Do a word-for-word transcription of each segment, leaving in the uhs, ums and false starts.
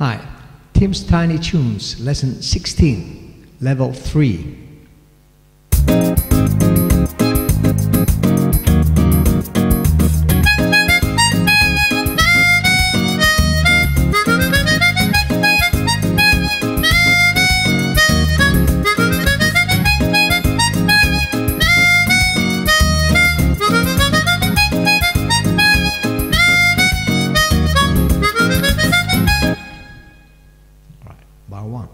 Hi, TIMS Tiny Tunes, Lesson sixteen, Level three. Bar one.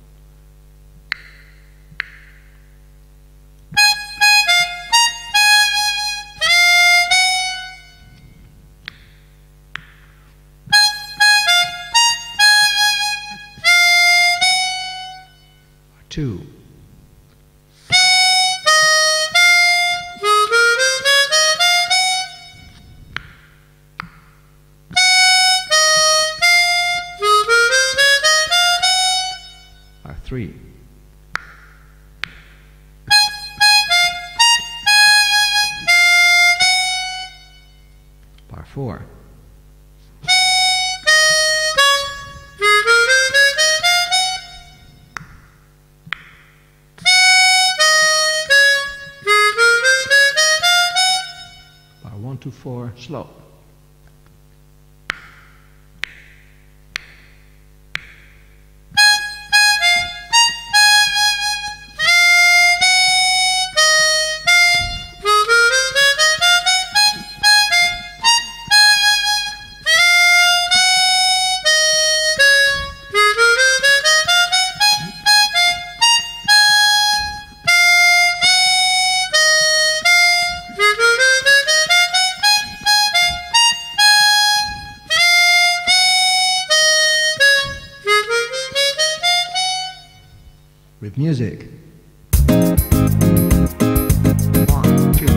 Bar two. Bar three. Bar four. Bar one to four, slow. With music. One, two.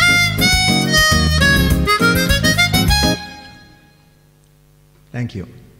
Thank you.